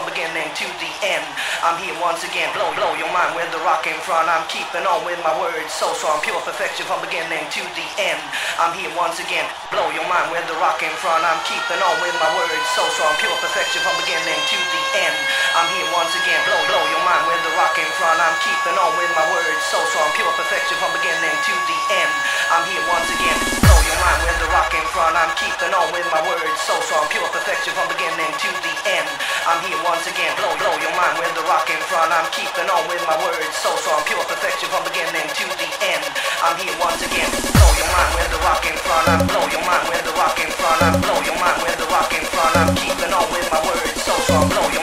from beginning to the end. I'm here once again, blow your mind with the rock in front. I'm keeping on with my words, so strong, pure perfection from beginning to the end. I'm here once again, blow your mind with the rock in front. I'm keeping on with my words, so strong, pure perfection from beginning to the end. I'm here once again, blow your mind with the rock in front. I'm keeping on with my words, so strong, pure perfection from beginning to the end. I'm here once again, blow your mind with the rock in front. I'm keeping on with my words, so strong, pure perfection from beginning to the end. I'm here once again, blow your mind with the rock in front. I'm keeping on with my words, so strong, pure perfection from beginning to the end. I'm here once again, blow your mind with the rock in front. I'm blow your mind with the rock in front. I'm blow your mind with the rock in front. I'm keeping on with my words, so strong, blow your